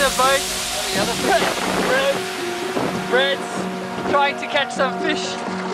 the boat. The other Fred's trying to catch some fish.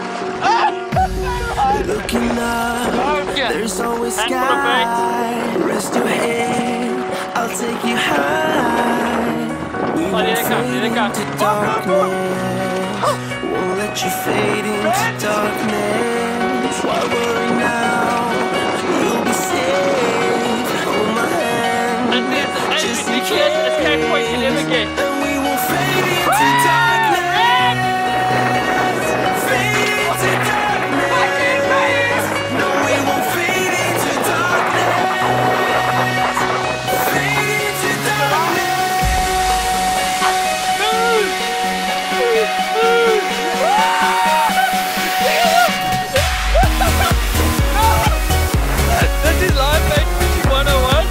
Looking up, there's always sky. Rest your head, I'll take you high. We won't fade into darkness. Won't let you fade into darkness. Why worry now? You'll be safe. Hold my hand. Just in case. Escape point you never get. And we won't fade into darkness. Fade into darkness. No, we won't fade into darkness. Fade into This is live bait fishing 101.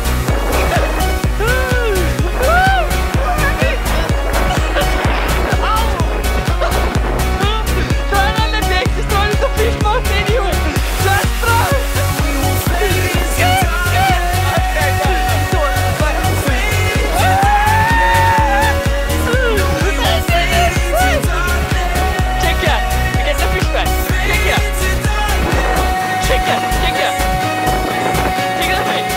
Try it on the deck, just throw it in the fish mouth anyway. Just throw it. we won't fade into Check here. You get the fish back. Check here. Check here. Check here. Check the bait.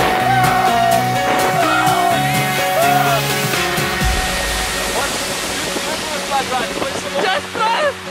Just throw it.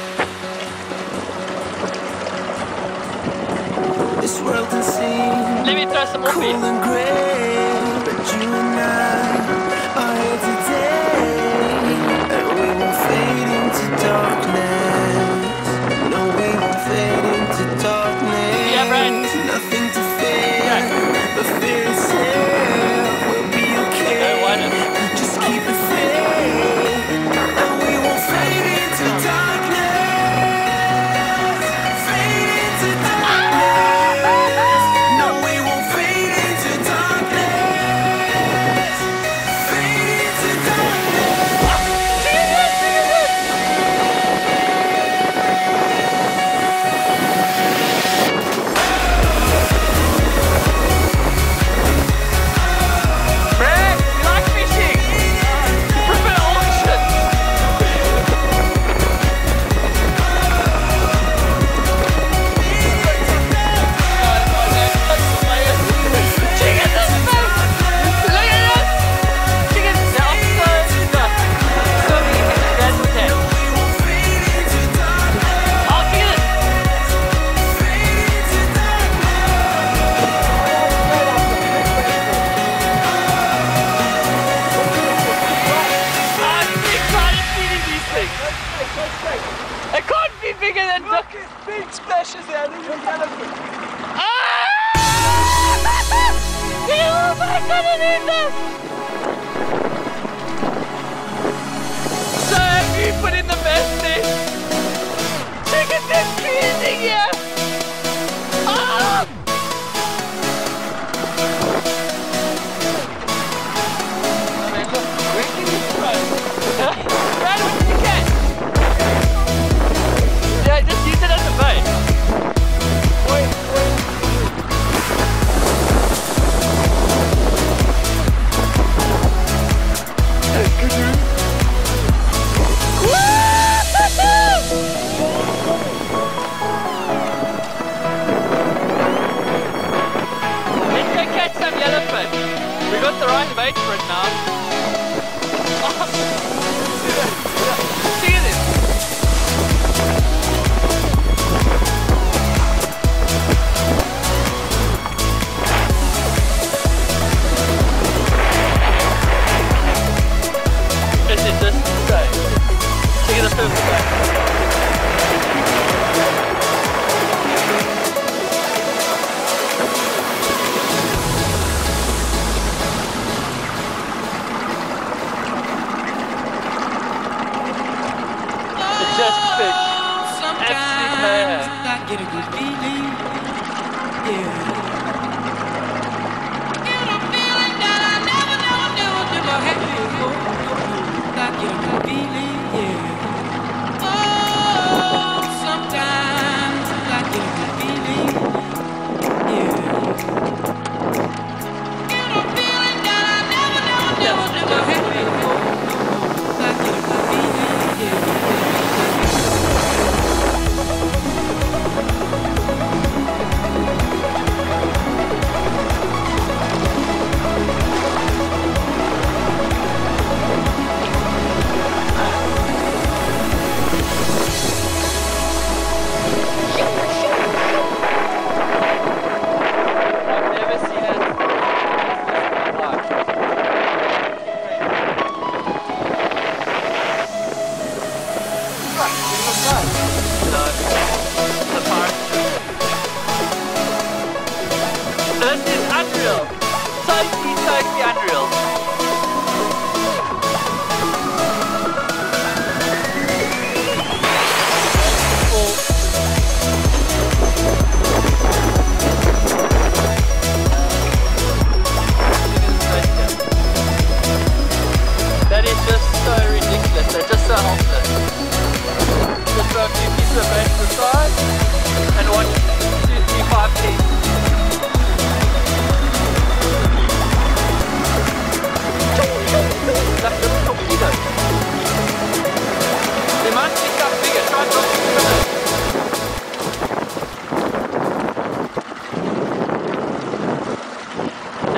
this world can seem Let me throw some more cool fish. and gray, but you and I are here today, and we won't fade into darkness. No, we won't fade into darkness. Yeah, Brian. Nothing to fear, but fear itself. We'll be okay. Why not? Just keep it faith, and we won't fade into darkness. Fade into darkness. No, we won't fade into darkness. Fade into Brad, you like fishing? You prefer auction? Check it this way. Look at this. Check it now. So we can get that with that. Oh, check it. I'm excited feeding these things. It can't be bigger than duck. Big splashes out of your yellowfin. Ah! Oh my God, I need this. So have you put in the best thing? Check it, this freezing here. Ah! I mean, look, where can you throw? Right when you can. Yeah, just use it as a bait. Wait. Let's go catch some yellowfin. We got the right bait for it now. See this? This is just insane. Check the purple bait. Just fish. Absolute mayhem. I get a good feeling. Yeah. Get a feeling that I never had before. I get a good feeling. Yeah. Oh, sometimes I get a good feeling. Yeah. Get a feeling that I never had before.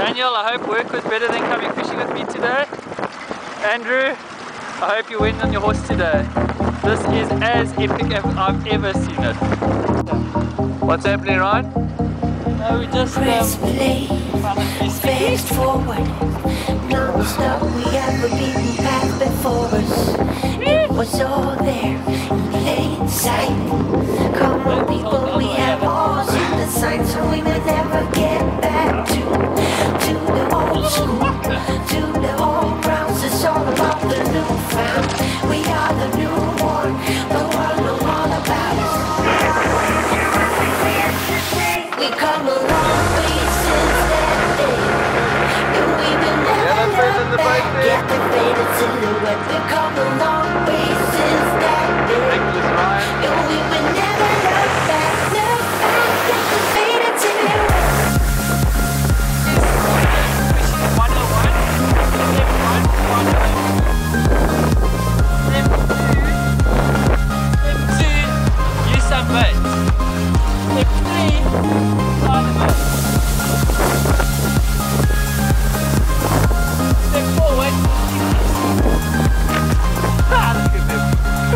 Daniel, I hope work was better than coming fishing with me today. Andrew, I hope you win on your horse today. This is as epic as I've ever seen it. What's happening, Ryan? No, we just Press play, fast forward, non-stop. We have a beaten path before us. It was all there in plain sight. Come on, people, we have all seen the signs, so we may never get back to the old school, to the old grounds. It's all about the new found. We are the newborn, the world knows all about us. We come a long way since that day. And we will never look back. Get the faded silhouette. We come a long way since that day. And we will never look back. Look back. Get the faded silhouette. Fishing 101, step 1, 101. Step 2, use some bait. Step 3, line them up. Step 4, wait. Ah, look at this.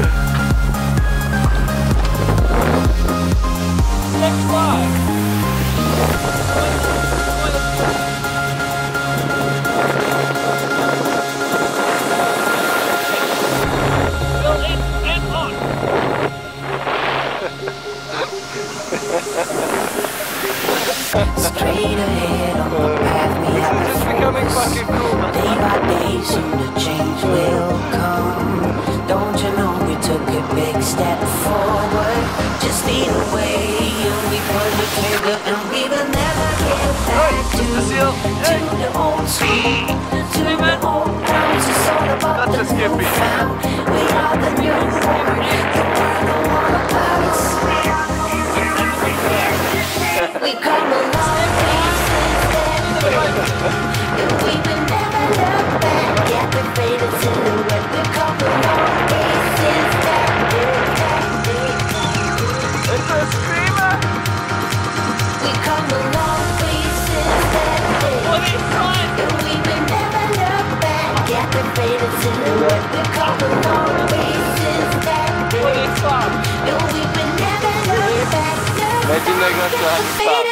Step 5. Fill in and on. Straight ahead on the path we have This is becoming fucking cool, man. Day by day soon the change will come. Don't you know we took a big step forward? Just lead the way and we pull the trigger and we will never get back to the old school, to the old grounds. It's all about the new found. We are the newborn, the world know all about us. We come a long way since that day, and we will never look back. Get the faded silhouette. We come a long way since that day. It's a screamer. We come a long way since that day, What is fun? and we will never look back. Get the faded silhouette. We come a long way since that What day, is fun? and we will never look back. Imagine they got to